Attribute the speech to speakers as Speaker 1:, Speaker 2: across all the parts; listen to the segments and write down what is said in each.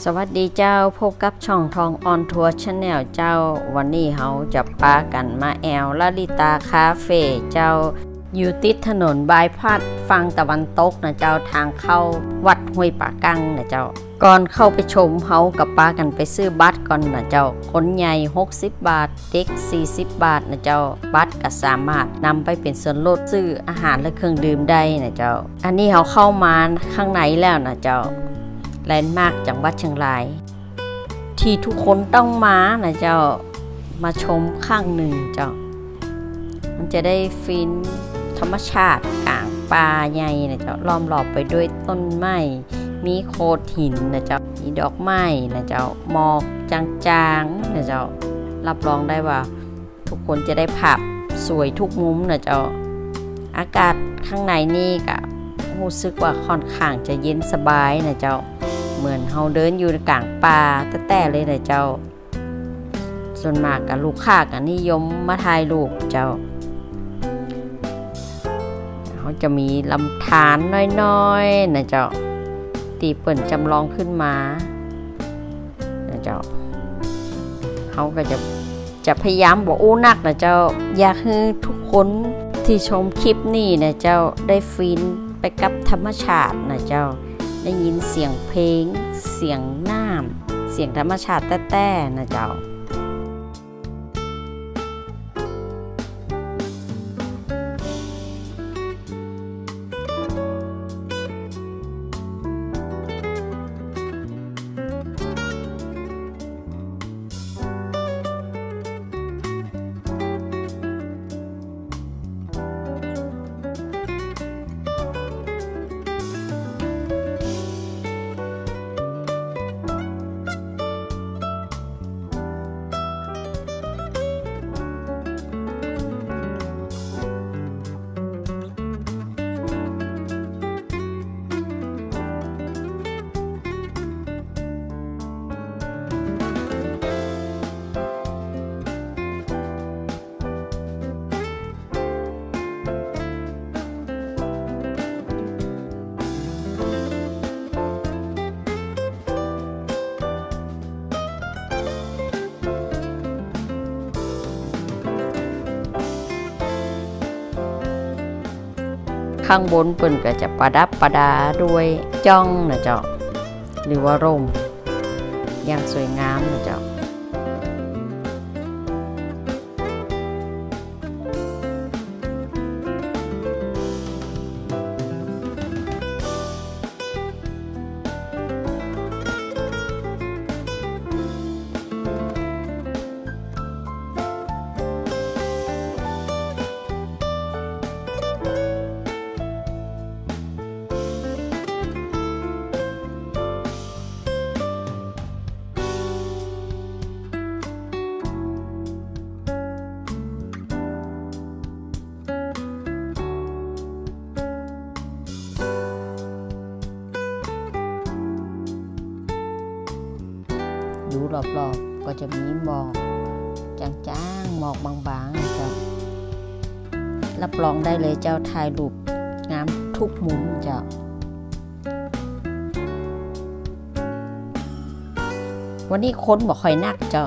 Speaker 1: สวัสดีเจ้าพบกับช่องทองออนทัวร์ชาแนลเจ้าวันนี้เขาจะปากันมาแอลลาลิตาคาเฟ่เจ้าอยู่ติดถนนบายพาสฝั่งตะวันตกนะเจ้าทางเข้าวัดห้วยป่ากังนะเจ้าก่อนเข้าไปชมเขากับปากันไปซื้อบัตรก่อนนะเจ้าคนใหญ่60 บาทเด็ก40 บาทนะเจ้าบัตรก็สามารถนำไปเป็นส่วนลดซื้ออาหารและเครื่องดื่มได้นะเจ้าอันนี้เขาเข้ามาข้างในแล้วนะเจ้าแลนด์มาร์คจังหวัดเชียงรายที่ทุกคนต้องมานะเจ้ามาชมข้างหนึ่งเจ้ามันจะได้ฟินธรรมชาติกลางป่าใหญ่นะเจ้าล้อมรอบไปด้วยต้นไม้มีโขดหินนะเจ้ามีดอกไม้นะเจ้าหมอกจางๆนะเจ้ารับรองได้ว่าทุกคนจะได้ภาพสวยทุกมุมนะเจ้าอากาศข้างในนี่ก็รู้สึกว่าค่อนข้างจะเย็นสบายนะเจ้าเหมือนเฮาเดินอยู่ในกลางป่าแต่เลยนะเจ้าส่วนมากกับลูกค้าก็นิยมมาถ่ายรูปเจ้าเขาจะมีลำธารน้อยๆนะเจ้าตีเปิ่นจำลองขึ้นมานะเจ้าเขาก็จะพยายามบอกอู้นักนะเจ้าอยากให้ทุกคนที่ชมคลิปนี้นะเจ้าได้ฟินไปกับธรรมชาตินะเจ้าได้ยินเสียงเพลงเสียงน้ำเสียงธรรมชาติแต้ๆนะเจ้าข้างบนเปิ่นก็จะประดับประดาด้วยจ้องนะเจ้าหรือว่าร่มอย่างสวยงามนะเจ้าดูรอบๆก็จะมีหมอกจางๆหมอกบางๆเจ้ารับรองได้เลยเจ้าถ่ายรูปงามทุกมุมเจ้าวันนี้คนบ่ค่อยนักเจ้า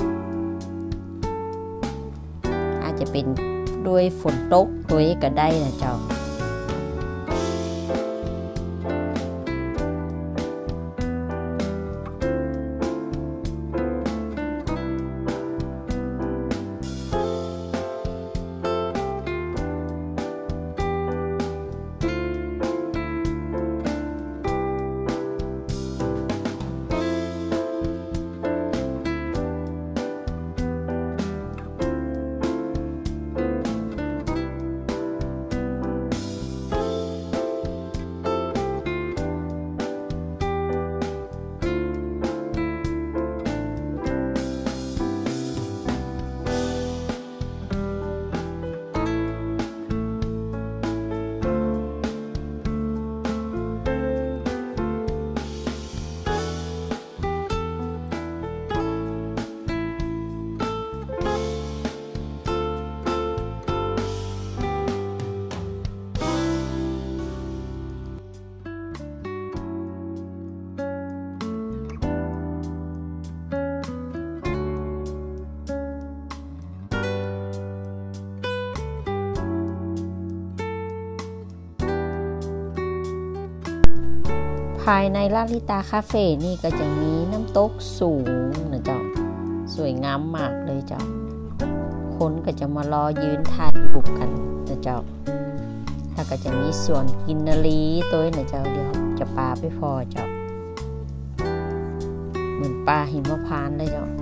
Speaker 1: อาจจะเป็นด้วยฝนตกด้วยก็ได้นะเจ้าภายในลาลิตาคาเฟ่นี่ก็จะมีน้ำตกสูงนะเจ้าสวยงามมากเลยเจ้าคนก็จะมารอยืนถ่ายรูปกันนะเจ้าแล้วก็จะมีสวนกินนารีตัวนะเจ้าเดี๋ยวจะปาไปพอเจ้าเหมือนปลาหิมพานต์เลยเจ้า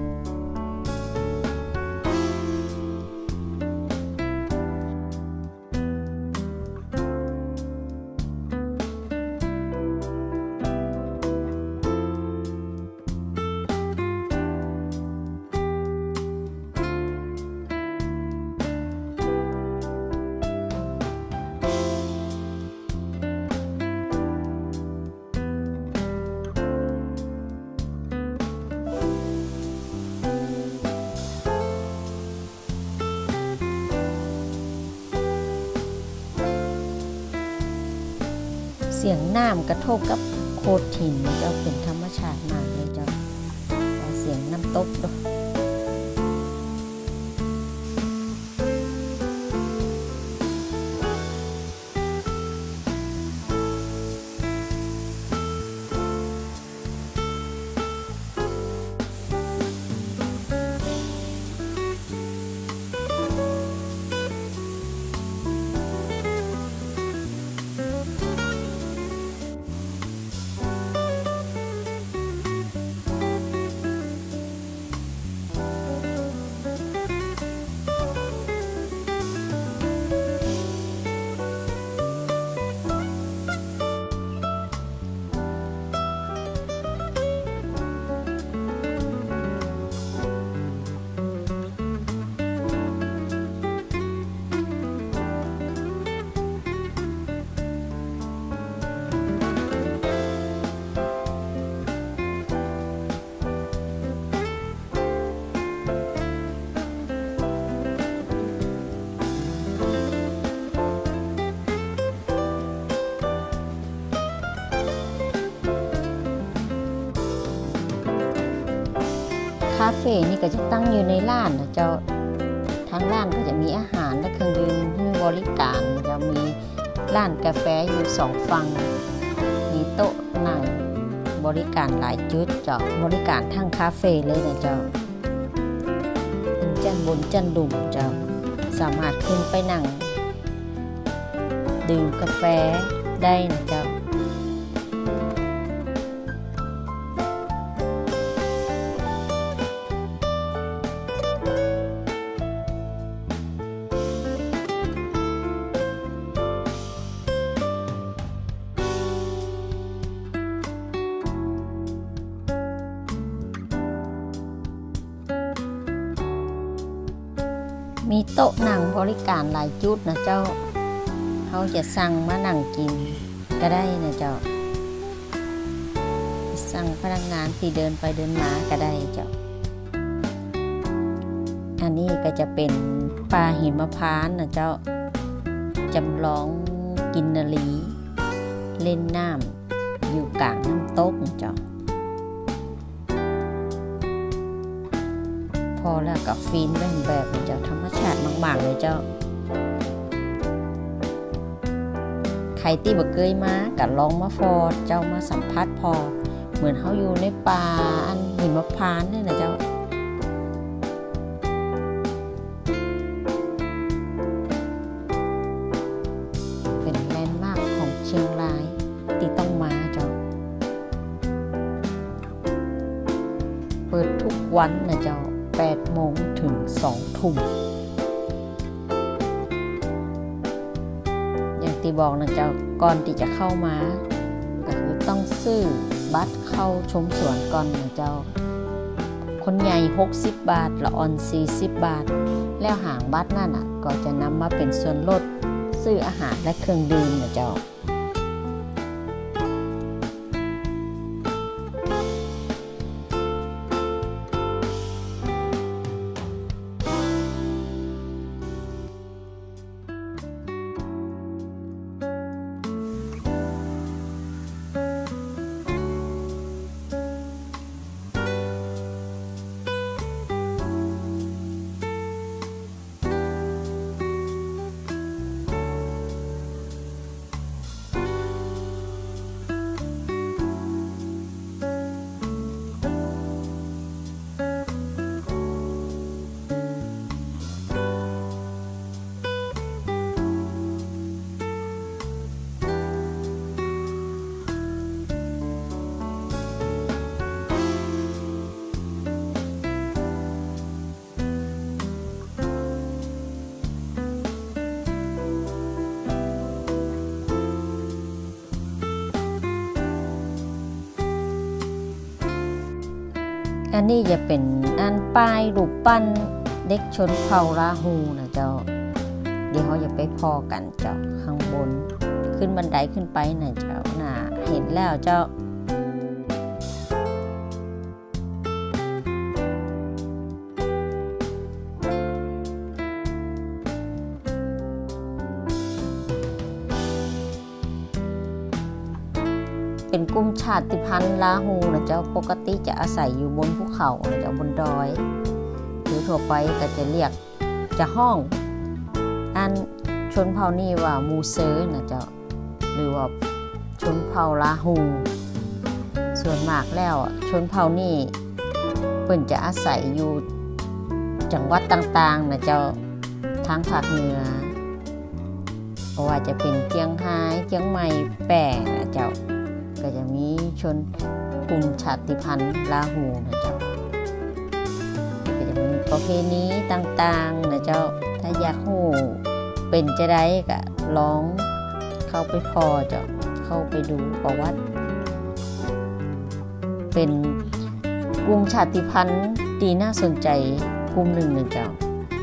Speaker 1: เสียงน้ำกระทบกับโขดหินเจ้าเป็นธรรมชาติมากเลยเจ้าเสียงน้ำตกด้วยคาเฟ่นี่ก็จะตั้งอยู่ในร้านนะเจ้าทางร้านก็จะมีอาหารและเครื่องดื่มให้บริการจะมีร้านกาแฟอยู่2ฝั่งมีโต๊ะนั่งบริการหลายจุดเจ้าบริการทั้งคาเฟ่เลยนะเจ้าเป็นจันบนจันดุ่มเจ้าสามารถขึ้นไปนั่งดื่มกาแฟได้นะเจ้ามีโต๊ะนั่งบริการหลายจุดนะเจ้าเขาจะสั่งมานั่งกินก็ได้นะเจ้าสั่งพนักงานที่เดินไปเดินมาก็ได้เจ้าอันนี้ก็จะเป็นปลาหิมพานต์นะเจ้าจำลองกินนารีเล่นน้ำอยู่กลางน้ำตกนะเจ้าพอแล้วกับฟินแบบเจ้าธรรมชาติมากๆเลยเจ้าใครที่บ่เคยมาก็ลองมาฟอดเจ้ามาสัมผัสพอเหมือนเขาอยู่ในป่าอันหิมพานต์นี่นะเจ้าเป็นแลนด์มาร์คของเชียงรายที่ต้องมาเจ้าเปิดทุกวันนะเจ้า8 โมงถึง 2 ทุ่มอย่างที่บอกนะเจ้าก่อนที่จะเข้ามาก็คือต้องซื้อบัตรเข้าชมสวนก่อนนะเจ้าคนใหญ่60 บาทละอ่อน40 บาทแล้วหางบัตรนั่นก็จะนำมาเป็นส่วนลดซื้ออาหารและเครื่องดื่มนะเจ้าอันนี้จะเป็นอันป้ายรูปปั้นเด็กชนเผ่าลาฮูนะเจ้าเดี๋ยวเขาจะไปพอกันเจ้าข้างบนขึ้นบันไดขึ้นไปนะเจ้าน่ะเห็นแล้วเจ้าเป็นกลุ่มชาติพันธุ์ลาฮูนะเจ้าปกติจะอาศัยอยู่บนภูเขานะเจ้าบนดอยหรือทั่วไปก็จะเรียกจะห้องอันชนเผ่านี่ว่ามูเซอร์นะเจ้าหรือว่าชนเผ่าลาฮูส่วนมากแล้วชนเผ่านี่เพิ่นจะอาศัยอยู่จังหวัดต่างๆนะเจ้าทางภาคเหนือเพราะว่าจะเป็นเชียงรายเชียงใหม่แปร่นะเจ้าก็จะมีชนกลุ่มชาติพันธุ์ลาฮูนะเจ้าก็จะมีประเพณีต่างๆนะเจ้าถ้าอยากรู้เป็นจะได้ก็ลองเข้าไปพอเจ้าเข้าไปดูประวัติเป็นกลุ่มชาติพันธุ์ที่น่าสนใจกลุ่มหนึ่งนะเจ้า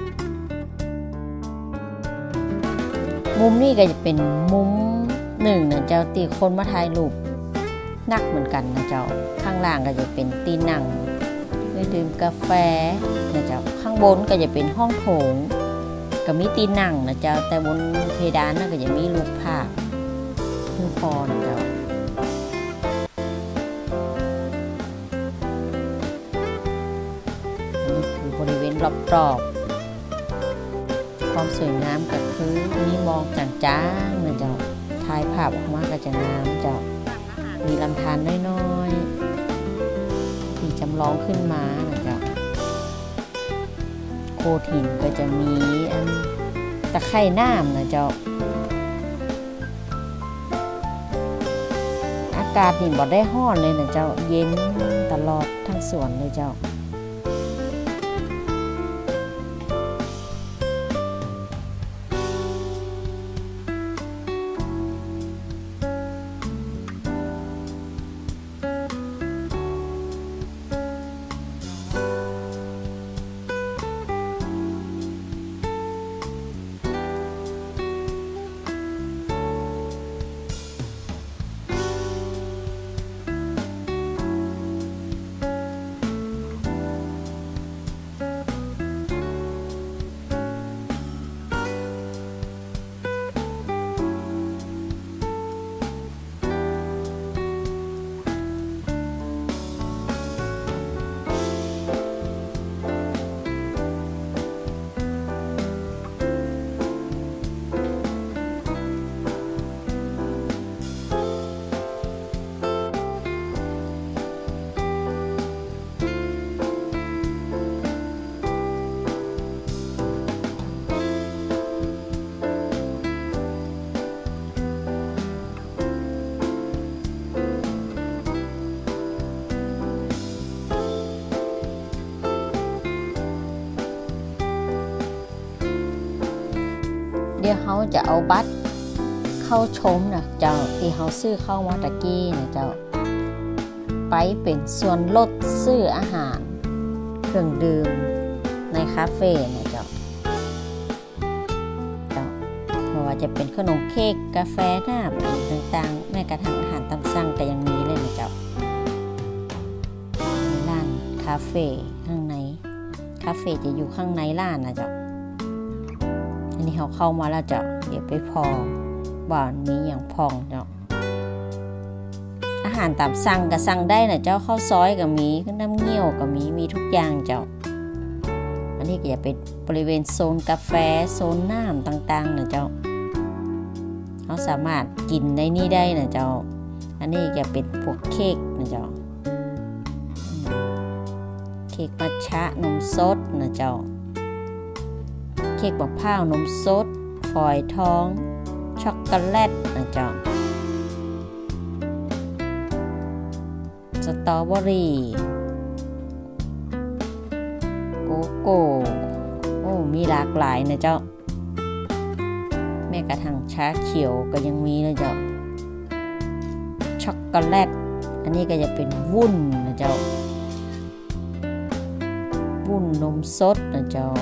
Speaker 1: มุมนี้ก็จะเป็นมุมหนึ่งนะเจ้าตีคนมาถ่ายรูปนักเหมือนกันนะเจ้าข้างล่างก็จะเป็นตีนั่งดื่มกาแฟนะเจ้าข้างบนก็จะเป็นห้องโถงก็มีตีนั่งนะเจ้าแต่บนเพดานนั่นก็จะมีรูปภาพรูปพอนะเจ้าอันนี้คือบริเวณรอบๆความสวยงามก็คือมีมองจางๆนะเจ้าถ่ายภาพออกมาก็จะงามเจ้ามีลำธารน้อยๆที่จำลองขึ้นมานะเจ้าโขดหินก็จะมีอันตะไคร่น้ำนะเจ้าอากาศนี่บ่ได้ร้อนเลยนะเจ้าเย็นตลอดทั้งสวนเลยเจ้าเดี๋ยวเขาจะเอาบัตรเข้าชมนะเจ้าที่เขาซื้อเข้ามาตะกี้นะเจ้าไปเป็นส่วนลดซื้ออาหารเครื่องดื่มในคาเฟ่นะเจ้าเพราะว่าจะเป็นขนมเค้กกาแฟน้ำอะไรต่างๆแม้กระทั่งอาหารตามสั่งก็ยังมีเลยนะเจ้าร้านคาเฟ่ข้างในคาเฟ่จะอยู่ข้างในร้านนะเจ้าอันนี้เขาเข้ามาแล้วเจ้าเดี๋ยวไปพอว่ามีอย่างพองเจ้าอาหารตามสั่งก็สั่งได้นะเจ้าข้าวซอยก็มีน้ำเงี้ยวก็มีทุกอย่างเจ้าอันนี้ก็จะเป็นบริเวณโซนกาแฟโซนน้ำต่างๆนะเจ้าเขาสามารถกินในนี้ได้นะเจ้าอันนี้จะเป็นพวกเค้กนะเจ้าเค้กมัทฉะนมสดนะเจ้าเค้กมะพร้าวนมสดฝอยทองช็อกโกแลตนะเจ้าสตรอเบอรี่โกโก้โอ้มีหลากหลายนะเจ้าแม้กระทั่งชาเขียวก็ยังมีนะเจ้าช็อกโกแลตอันนี้ก็จะเป็นวุ้นนะเจ้านมสดนะเจ้า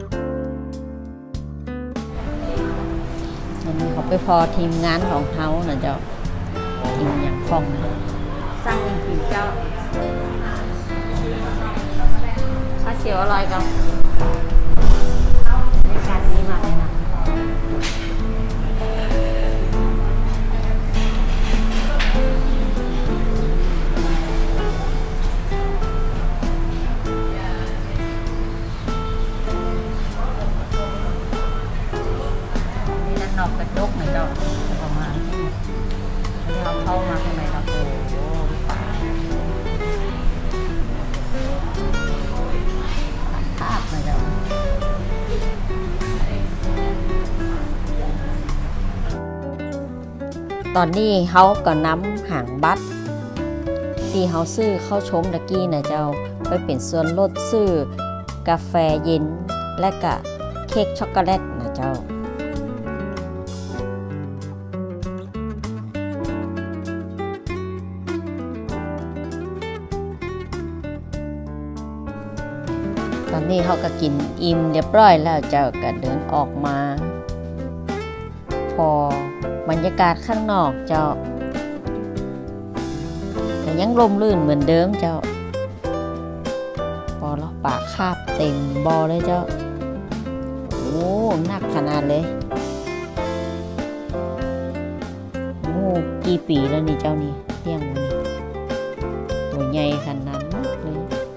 Speaker 1: วันนี้เขาไปพอทีมงานของเขานะเจ้าทีมอย่างฟองนะสร้างอย่างผิวเจ้าชาเขียวอร่อยกับในการนี้มากเลยนะนอกกระจกหน่อยเจ้าประมาณที่เราเข้ามาข้างในเราโอ้โหป่าภาพหน่อยเจ้าตอนนี้เขาก็นำหางบัตรที่เขาซื้อเข้าชมตะกี้นะเจ้าไปเป็นส่วนลดซื้อกาแฟเย็นและก็เค้กช็อกโกแลตนะเจ้าตอนนี้เขาก็กินอิ่มเรียบร้อยแล้วเจ้าก็เดินออกมาพอบรรยากาศข้างนอกเจ้าแต่ยังร่มรื่นเหมือนเดิมเจ้าพอแล้วปากคาบเต็มบอเลยเจ้าโอ้หนักขนาดเลยโอ้กี่ปีแล้วนี่เจ้านี่เลี้ยงมันนี่ตัวใหญ่ขนาดนั้นเลย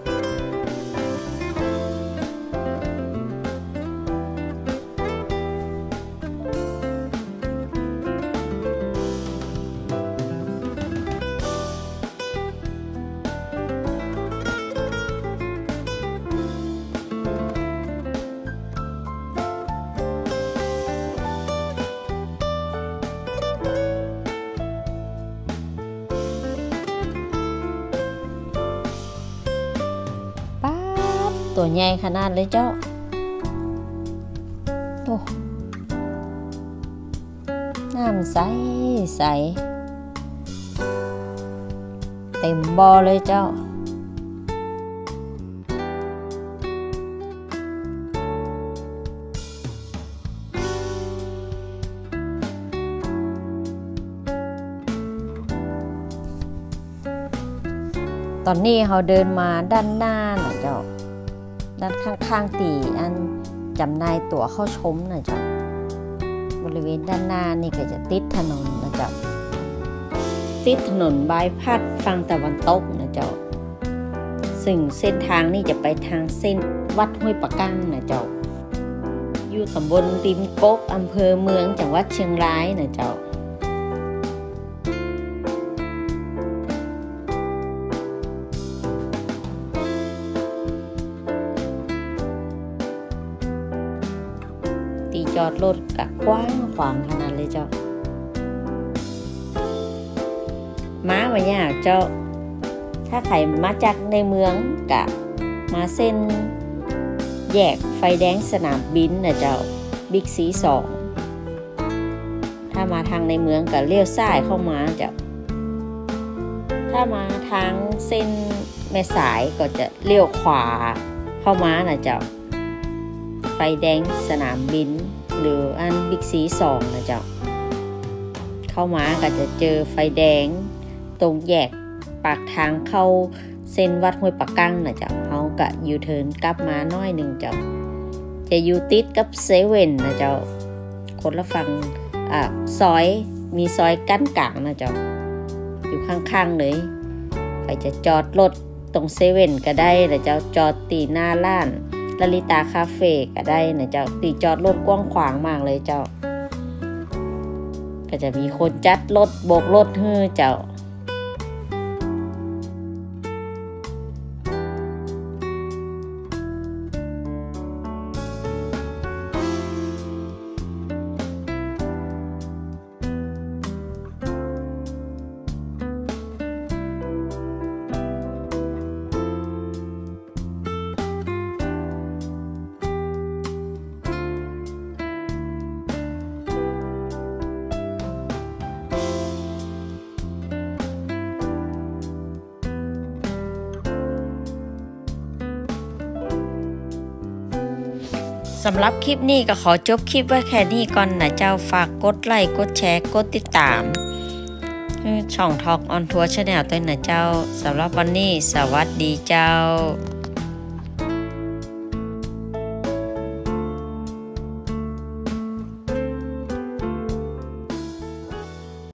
Speaker 1: ตัวใหญ่ขนาดเลยเจ้าโอ้น้ำใสใสเต็มบ่อเลยเจ้าตอนนี้เขาเดินมาด้านหน้านะเจ้าด้านข้างๆตีอันจำหน่ายตั๋วเข้าชมนะเจ้าบริเวณด้านหน้านี่ก็จะติดถนนนะเจ้าติดถนนบายพัดฝั่งตะวันตกนะเจ้าซึ่งเส้นทางนี่จะไปทางเส้นวัดห้วยปะกั้งนะเจ้าอยู่ตำบลริมกกอำเภอเมืองจังหวัดเชียงรายนะเจ้าจอดรถกะกว้างขวางขนาดเลยเจ้าม้าวันนี้เจ้าถ้าใครมาจากในเมืองกะมาเส้นแยกไฟแดงสนามบินนะเจ้าบิ๊กซี2ถ้ามาทางในเมืองกะเลี้ยวซ้ายเข้ามาเจ้าถ้ามาทางเส้นแม่สายก็จะเลี้ยวขวาเข้ามานะเจ้าไฟแดงสนามบินหรืออันบิ๊กซี2นะเจ้าเข้ามาก็จะเจอไฟแดงตรงแยกปากทางเข้าเส้นวัดห้วยปะกั้งนะเจ้าเขาก็ยูเทิร์นกลับมาน้อยหนึ่งเจ้าจะอยู่ติดกับเซเว่นนะเจ้าคนละฝั่งซอยมีซอยกั้นกลางนะเจ้าอยู่ข้างๆเลยไปจะจอดรถตรงเซเว่นก็ได้นะเจ้าจอดตีหน้าร้านลลิตาคาเฟ่ก็ได้นะเจ้าตีจอดรถกว้างขวางมากเลยเจ้าก็จะมีคนจัดรถโบกรถให้เจ้าสำหรับคลิปนี้ก็ขอจบคลิปไว้แค่นี้ก่อนนะเจ้าฝากกดไลค์กดแชร์กดติดตามช่องทองออนทัวร์ชาแนลตัวนะเจ้าสำหรับวันนี้สวัสดีเจ้า